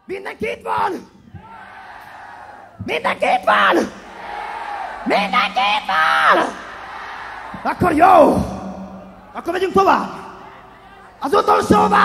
Mindenki itt van? Mindenki itt van? Mindenki itt van? Akkor jó! Akkor megyünk tovább! Az utolsóval!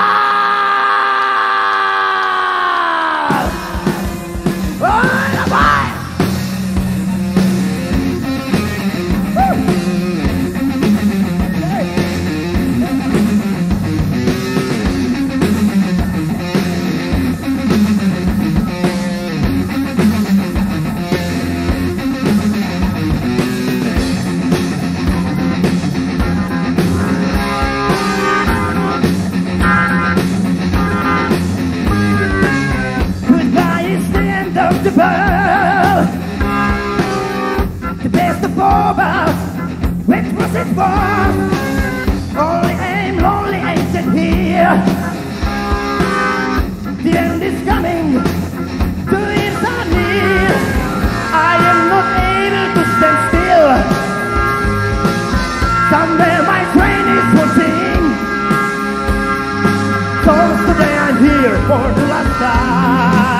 The best of all about which was it for? Only aim, lonely ancient here. The end is coming, the years are near. I am not able to stand still. Somewhere my train is waiting. So today I'm here for the last time.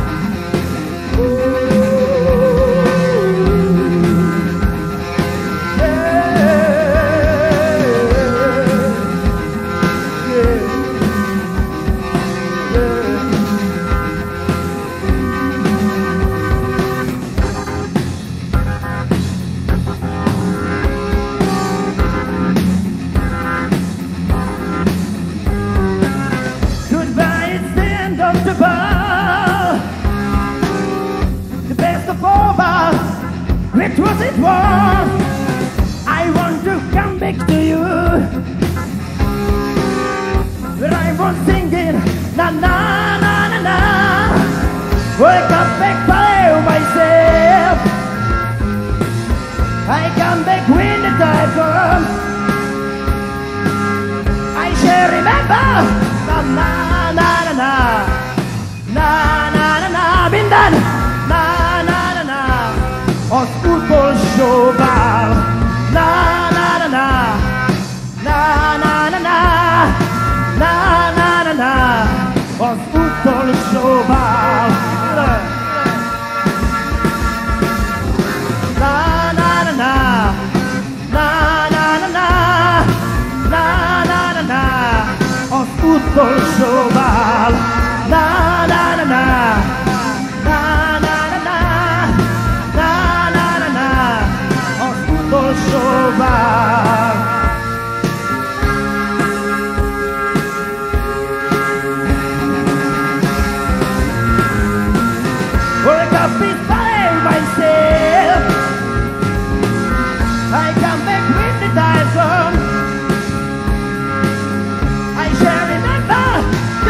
Which was it was? I want to come back to you. But I was singing na na na na na. Wake up back by myself. I come back when the time comes. I shall remember na na na na na na na na na. Been done. Os utolsóval na na na na na na na na na na na na os utolsóval na na na na na na na na na na na os utolsóval na na na na Wake up by myself. I come back with the time comes. I shall remember the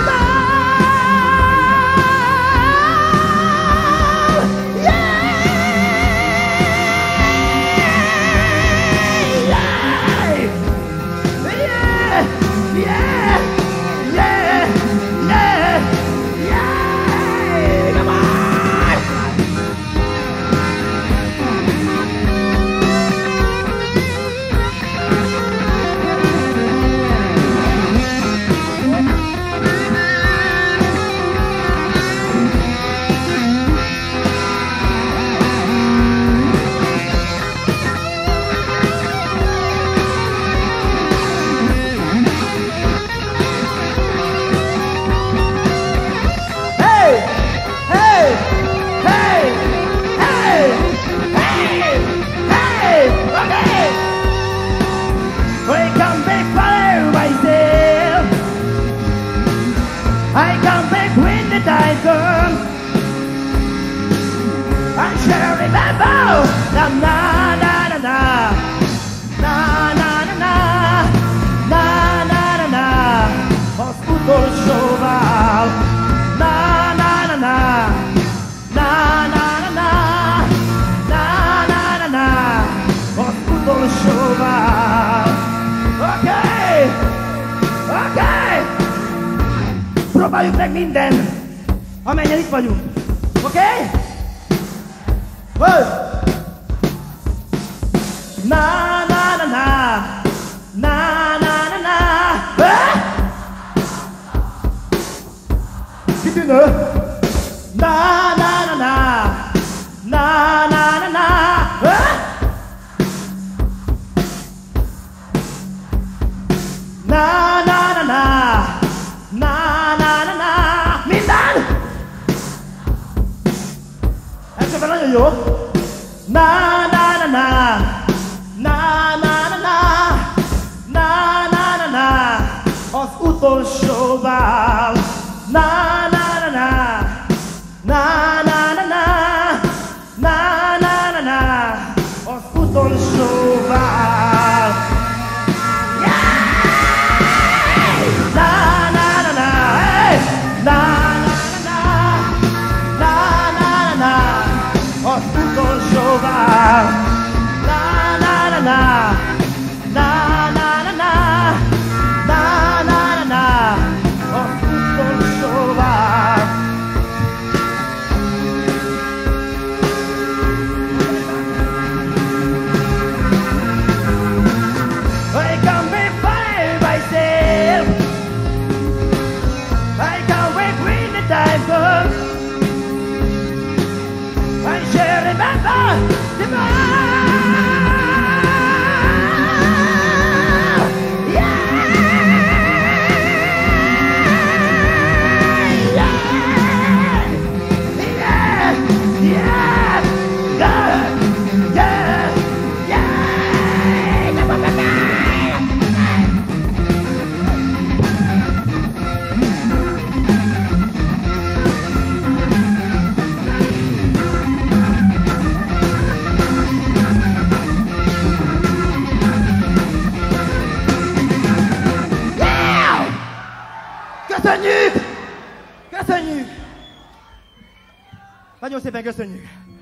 I come back when the time comes. I shall remember na na na na na na na na na na na na os utolsóval na na na na na na na na na na na na os utolsóval. Okay, okay. Próbáljuk meg minden, amennyien itt vagyunk. Oké? Okay? Na na na na na na na na. Kitűnő! jó? Na na na na na na na na na na na na az utolsó vál. Na na na na na na na na na na na na az utolsó vál. Na na na na hey! Na na na na na na az utolsó vál. Na na na na na na na na na na na na az utolsó vál. I can't be by myself. I can't wait when the time comes. I shall remember the man. Yeah, yeah, yeah, yeah, yeah, yeah, yeah. Köszönjük! Köszönjük! Nagyon szépen köszönjük!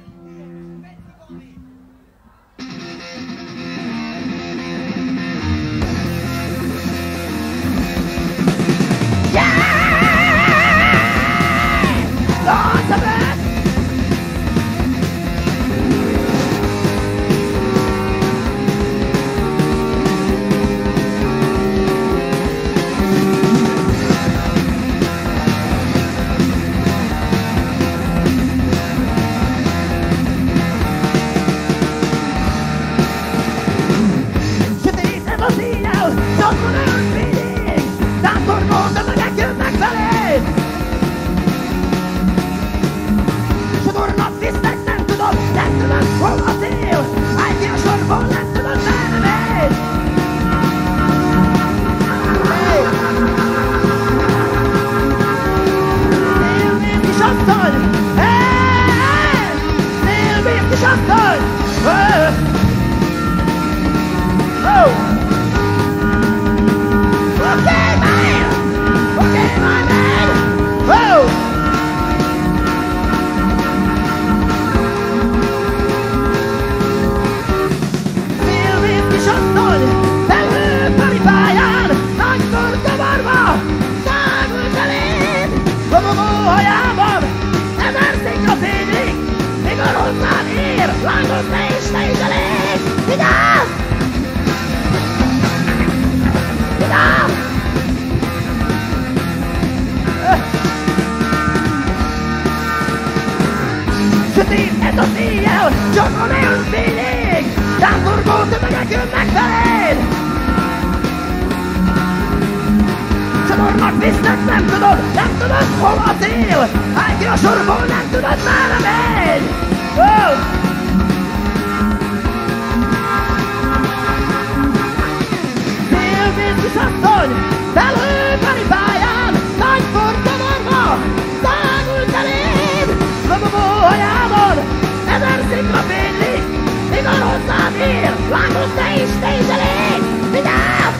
Ez az éjjel, csak a neon fényig, támborgó tömegek jönnek feléd. Csatornak visznek, nem tudod, hol a cél. Állj ki a sorból, nem tudod, merre megy. Szélvész kisasszony, belőpeli pályán, nagy forgavarva, szágult eléd. Lobogó hajában, ezer szikra fénylik, mikor hozzád ér, lángos te is elég. Vigyázz!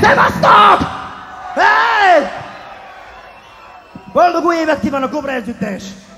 Szevasztok! Hey! Boldog új évet kívánok, Kobra Együttes!